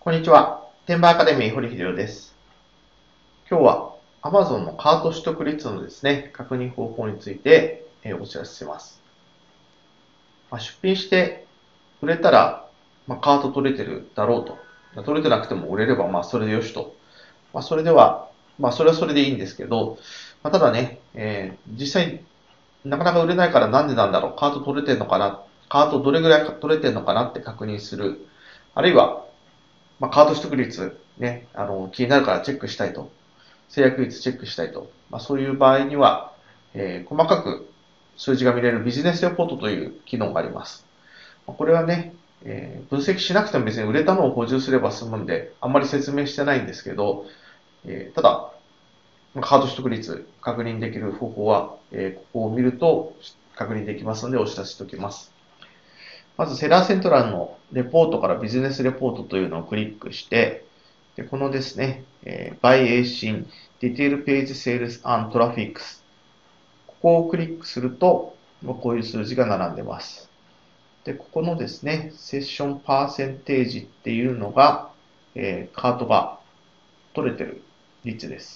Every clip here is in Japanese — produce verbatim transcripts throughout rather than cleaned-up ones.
こんにちは。天馬アカデミー堀秀夫です。今日は Amazon のカート取得率のですね、確認方法についてお知らせします。まあ、出品して売れたら、まあ、カート取れてるだろうと。取れてなくても売れればまあそれでよしと。まあ、それでは、まあそれはそれでいいんですけど、まあ、ただね、えー、実際なかなか売れないからなんでなんだろう、カート取れてるのかな、カートどれぐらい取れてるのかなって確認する。あるいはまあ、カード取得率、ね、あの、気になるからチェックしたいと。制約率チェックしたいと。まあ、そういう場合には、えー、細かく数字が見れるビジネスレポートという機能があります。これはね、えー、分析しなくても別に売れたのを補充すれば済むんで、あんまり説明してないんですけど、えー、ただ、カード取得率確認できる方法は、えー、ここを見ると確認できますのでお知らせしておきます。まずセラーセントラルのレポートからビジネスレポートというのをクリックして、でこのですね、えー、By エーシン Detail Page Sales and Traffics ここをクリックすると、こういう数字が並んでます。で、ここのですね、セッションパーセンテージっていうのが、えー、カートが取れてる率です。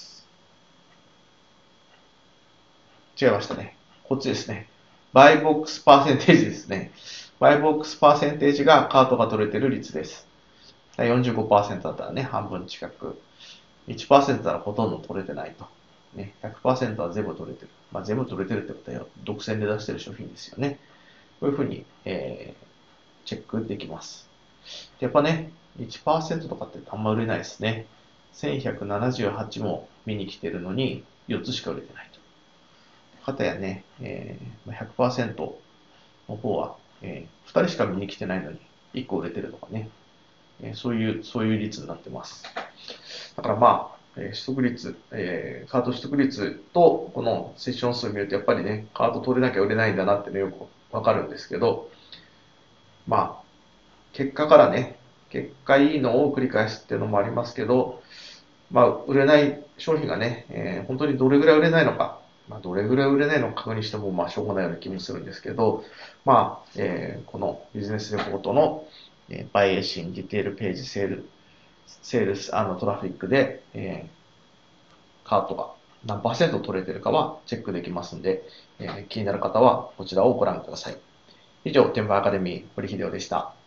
違いましたね。こっちですね。バイボックスパーセンテージですね。バイボックスパーセンテージがカートが取れてる率です。よんじゅうごパーセント だったらね、半分近く。いちパーセント ならほとんど取れてないと。ね、ひゃくパーセント は全部取れてる。まあ、全部取れてるってことは独占で出してる商品ですよね。こういうふうに、えー、チェックできます。やっぱね、いちパーセント とかってあんま売れないですね。せんひゃくななじゅうはちも見に来てるのによっつしか売れてないと。かたやね、えー、ひゃくパーセント の方は、えー、ふたりしか見に来てないのにいっこ売れてるとかね。そういう、そういう率になってます。だからまあ、取得率、えー、カード取得率とこのセッション数を見るとやっぱりね、カード取れなきゃ売れないんだなってね、よくわかるんですけど、まあ、結果からね、結果いいのを繰り返すっていうのもありますけど、まあ、売れない商品がね、えー、本当にどれぐらい売れないのか、まあ、どれぐらい売れないのか確認しても、まあ、しょうがないような気もするんですけど、まあ、えー、このビジネスレポートの、えー、バイエーシン、ディテールページ、セール、セールス、トラフィックで、えー、カートが何パーセント取れてるかはチェックできますので、えー、気になる方はこちらをご覧ください。以上、天馬アカデミー、堀秀夫でした。